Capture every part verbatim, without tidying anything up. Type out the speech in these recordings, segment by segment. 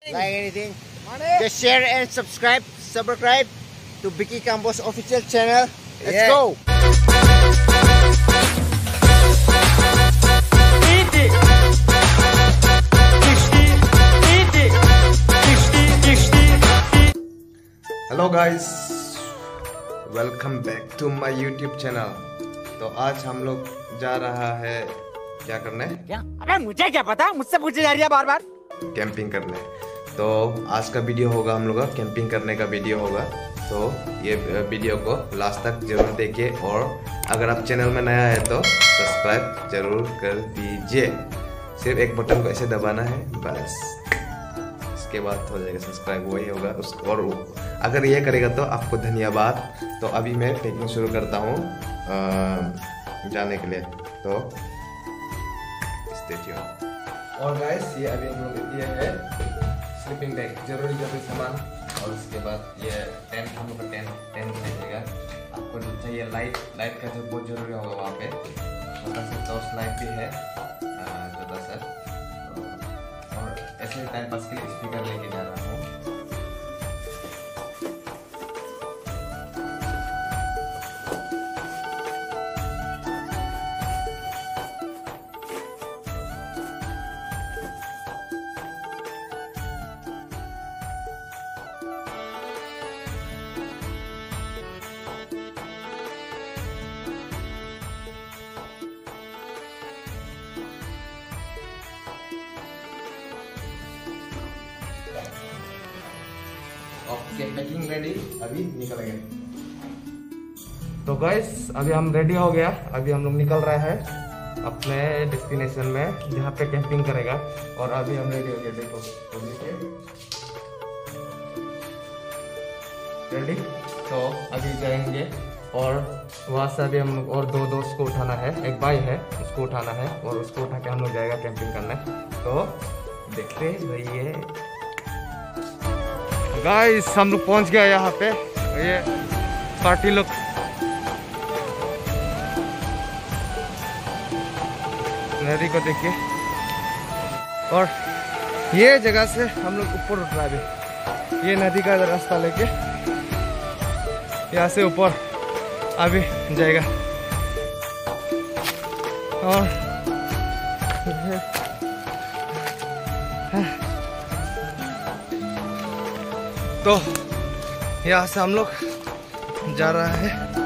Like anything, just share and subscribe. Subscribe to Vicky Campos official channel. Let's yeah. go. Hello guys, welcome back to my YouTube channel. तो आज हम लोग जा रहा है क्या करने? क्या? अबे मुझे क्या पता, मुझसे पूछे जा रही है बार बार। कैंपिंग करने। तो आज का वीडियो होगा हम लोग का कैंपिंग करने का वीडियो होगा। तो ये वीडियो को लास्ट तक जरूर देखिए और अगर आप चैनल में नया है तो सब्सक्राइब जरूर कर दीजिए। सिर्फ एक बटन को ऐसे दबाना है बस, इसके बाद हो जाएगा सब्सक्राइब, वही होगा उस। और अगर ये करेगा तो आपको धन्यवाद। तो अभी मैं पैकिंग शुरू करता हूँ जाने के लिए। तो स्टे ट्यून्ड। और गाइस, ये अभी हम लोग ये है स्लीपिंग बैग, जरूरी जरूरी सामान। और उसके बाद ये टेंट, हम लोग का टेंट टेंट रहेगा। आपको जो चाहिए लाइट, लाइट का जो बहुत जरूरी होगा वहाँ पे। छोटा सा टॉर्च लाइट भी है छोटा सा। और ऐसे टाइम पास के लिए स्पीकर लेके जा रहा हूँ। ओके, पैकिंग रेडी, अभी निकलेंगे। तो गाइस, अभी हम रेडी हो गया। अभी हम लोग निकल रहे हैं अपने डेस्टिनेशन में जहाँ पे कैंपिंग करेगा। और अभी हम रेडी हो गए, देखो रेडी। तो अभी जाएंगे और वहाँ से अभी हम लोग और दो दोस्त को उठाना है। एक भाई है, उसको उठाना है और उसको उठा के हम लोग जाएगा कैंपिंग करने। तो देखते रहिए गाइस। हम लोग पहुंच गया यहाँ पे। ये पार्टी लोग नदी को देखिए। और ये जगह से हम लोग ऊपर उठ रहा है। ये नदी का रास्ता लेके यहाँ से ऊपर अभी जाएगा। और तो यहाँ से हम लोग जा रहा है।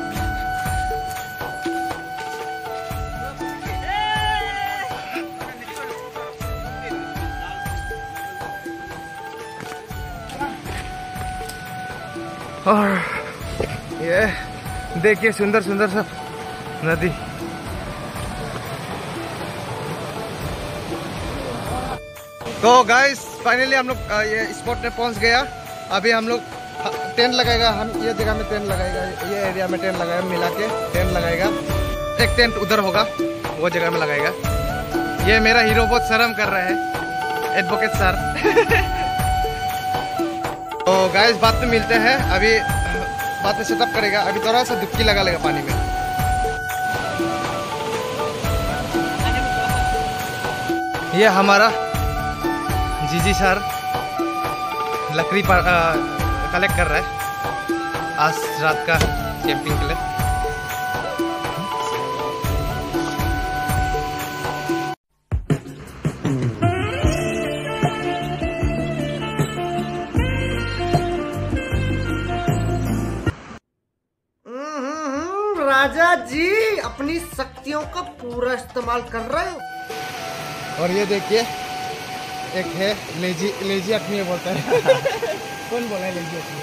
और ये देखिए सुंदर सुंदर सा नदी। तो गाइस, फाइनली हम लोग ये स्पॉट में पहुंच गया। अभी हम लोग टेंट लगाएगा। हम ये जगह में टेंट लगाएगा, ये एरिया में टेंट लगाएगा, मिला के टेंट लगाएगा। एक टेंट उधर होगा, वो जगह में लगाएगा। ये मेरा हीरो बहुत शर्म कर रहा है, एडवोकेट सर। तो गाइस, बाद में मिलते हैं। अभी बाद में सेटअप करेगा। अभी थोड़ा सा डुबकी लगा लेगा पानी में। ये हमारा जीजी सर लकड़ी पर कलेक्ट कर रहा है आज रात का कैंपिंग के लिए। राजा जी अपनी शक्तियों का पूरा इस्तेमाल कर रहे हो। और ये देखिए, एक है लेजी लेजी अखनी बोलता है। कौन बोला है लेजी अखनी?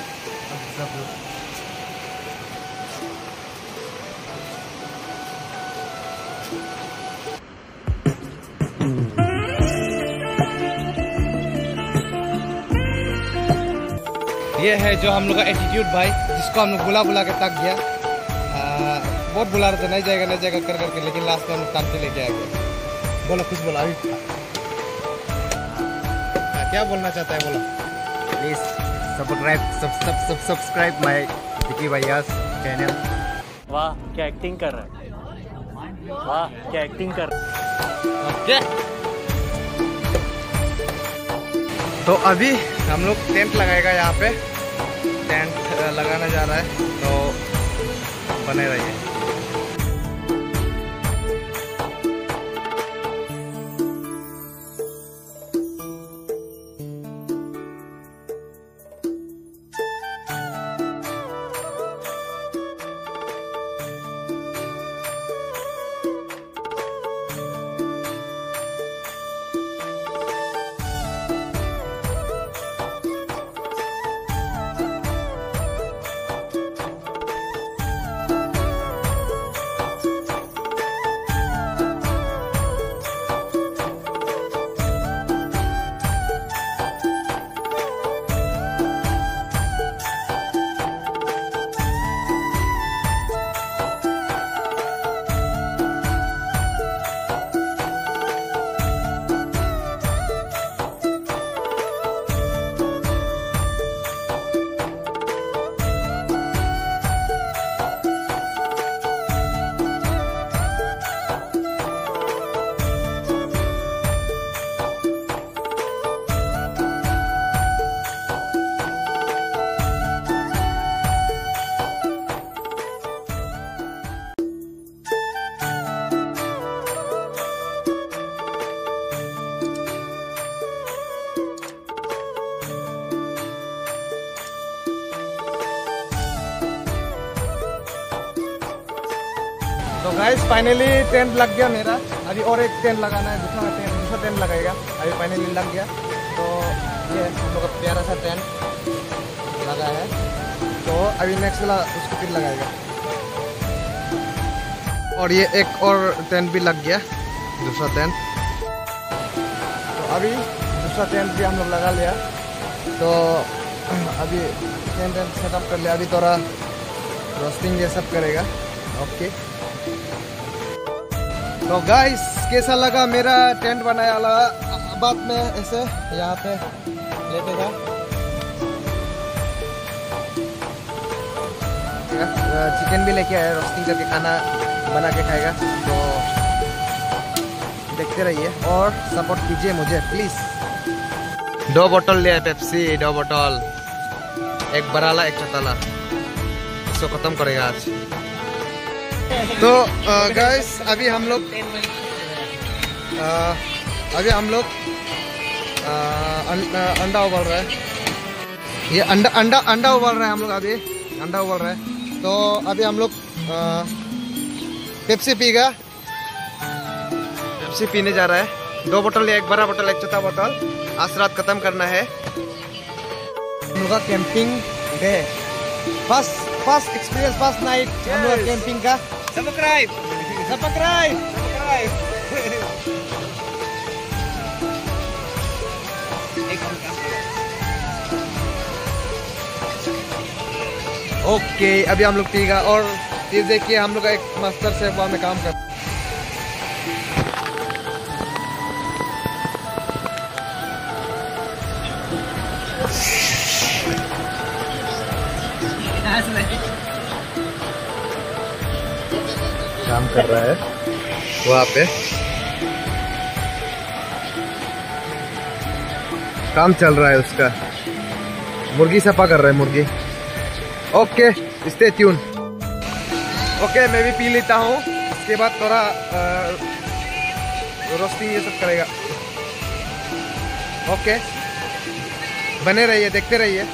ये है जो हम लोग का एटीट्यूड भाई, जिसको हम लोग बुला बुला के तक गया। आ, बहुत बुला रहे थे, नहीं जाएगा नहीं जाएगा कर करके, लेकिन लास्ट में हम लोग काम से लेके आ गए। बोलो, कुछ बोला अभी। क्या बोलना चाहता है, बोलो। प्लीज सब्सक्राइब सब सब सब सब्सक्राइब माय विकी भैया चैनल। वाह क्या एक्टिंग कर रहा है, वाह क्या एक्टिंग कर रहा है। तो अभी हम लोग टेंट लगाएगा यहाँ पे, टेंट लगाना जा रहा है, तो बने रहिए। तो गाइस फाइनली टेंट लग गया मेरा। अभी और एक टेंट लगाना है, दूसरा टेंट दूसरा टेंट लगाएगा। अभी फाइनली लग गया। तो ये हम लोग का प्यारा सा टेंट लगा है। तो अभी नेक्स्ट वाला उसको फिर लगाएगा। और ये एक और टेंट भी लग गया, दूसरा टेंट। तो अभी दूसरा टेंट भी हम लोग लगा लिया। तो अभी टेंट टेंट सेटअप कर लिया। अभी थोड़ा रोस्टिंग ये सब करेगा। ओके तो गाइस कैसा लगा मेरा टेंट बनाया वाला? बाद में ऐसे यहाँ पे लेटेगा, चिकन भी लेके आया, रोस्टिंग करके खाना बना के खाएगा। तो देखते रहिए और सपोर्ट कीजिए मुझे प्लीज। दो बोतल लिया पेप्सी, दो बोतल, एक बराला एक छोटाला, इसको खत्म करेगा आज। तो गाइस अभी हम लोग अभी हम लोग अंडा उबाल रहा है। ये अंडा अंडा अंडा उबाल रहा है हम लोग। अभी अंडा उबाल रहा है। तो अभी हम लोग पेप्सी पीगा, पेप्सी पीने जा रहा है। दो बोतल या एक बड़ा बोतल एक छोटा बोतल। आज रात खत्म करना है। हम लोग का camping day, first first experience, first night हम लोग कैंपिंग का। सब्सक्राइब सब्सक्राइब ओके अभी हम लोग पीगा। और ये देखिए हम लोग का एक मास्टर शेफ वहाँ में काम कर। काम कर रहा है वहाँ पे, काम चल रहा है उसका। मुर्गी सफा कर रहा है, मुर्गी। Okay stay tune. ओके मैं भी पी लेता हूँ, उसके बाद थोड़ा रोस्टिंग ये सब करेगा। ओके बने रहिए, देखते रहिए।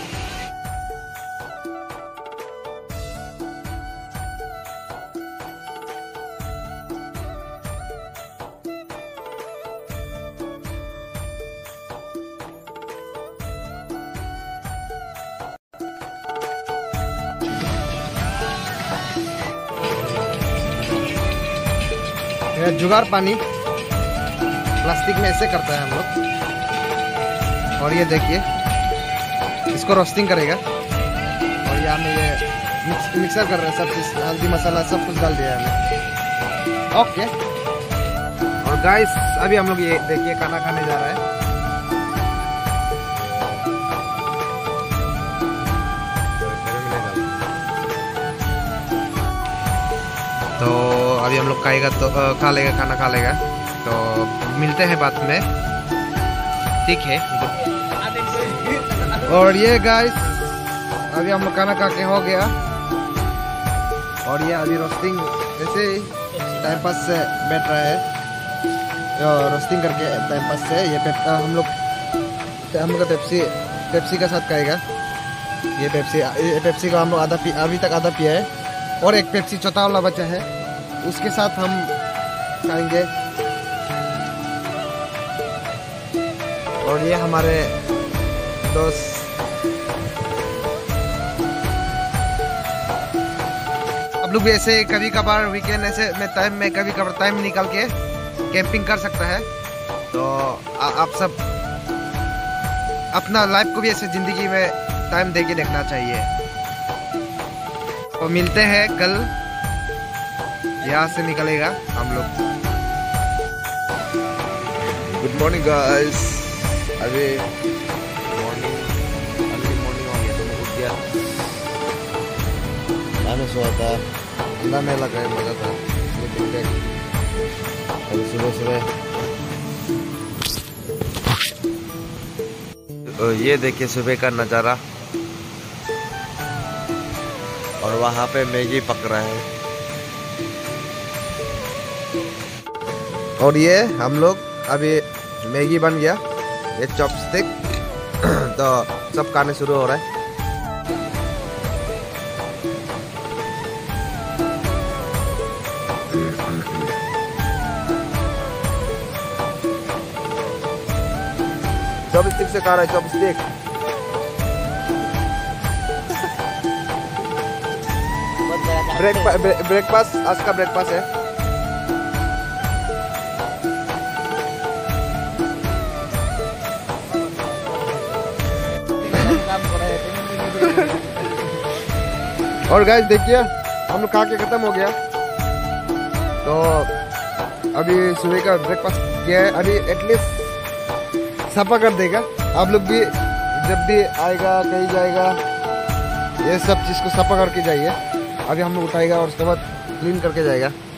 जुगाड़ पानी प्लास्टिक में ऐसे करता है हम लोग। और ये देखिए इसको रोस्टिंग करेगा। और यहाँ में ये मिक्स मिक्सर कर रहे हैं सब चीज़, हल्दी मसाला सब कुछ डाल दिया है हमने। ओके और गाइस अभी हम लोग ये देखिए खाना खाने जा रहा है। तो अभी हम लोग खाएगा, तो खा लेगा, खाना खा लेगा। तो मिलते हैं बाद में, ठीक है। और ये गाइस अभी हम लोग खाना खा के हो गया, और ये अभी रोस्टिंग ऐसे टाइम पास से बैठ रहा है, रोस्टिंग करके टाइम पास से। ये पेप, हम लोग हम लोग का पेप्सी पेप्सी का साथ खाएगा। ये पेप्सी ये पेप्सी का हम लोग आधा पी अभी तक आधा पिया है, और एक पेप्सी चौथा वाला बचा है, उसके साथ हम खाएंगे। और ये हमारे दोस्त आप लोग भी ऐसे कभी कभार वीकेंड ऐसे में टाइम में कभी कभार टाइम निकाल के कैंपिंग कर सकता है। तो आ, आप सब अपना लाइफ को भी ऐसे जिंदगी में टाइम दे के देखना चाहिए। तो मिलते हैं कल, यहाँ से निकलेगा हम लोग। गुड मॉर्निंग गाइस, अभी मॉर्निंग अर्ली मॉर्निंग हो गया, तो मैं उठ गया, मैंने सोया था, ठंडा में लगा मजा था, स्लीपिंग बैग। अभी सुबह सुबह ये देखिए सुबह का नज़ारा, और वहाँ पे मैगी पक रहा है। और ये हम लोग अभी मैगी बन गया, ये चॉपस्टिक तो सब खाने शुरू हो रहा है। चॉपस्टिक से खा रहा है, चॉपस्टिक। ब्रेक ब्रेकफास्ट आज का ब्रेकफास्ट है। और गाइस देखिए हम लोग खा के खत्म हो गया, तो अभी सुबह का ब्रेकफास्ट किया है। अभी एटलीस्ट सफा कर देगा। आप लोग भी जब भी आएगा कहीं जाएगा ये सब चीज़ को सफा करके जाइए। अभी हम लोग उठाएगा और उसके बाद क्लीन करके जाएगा।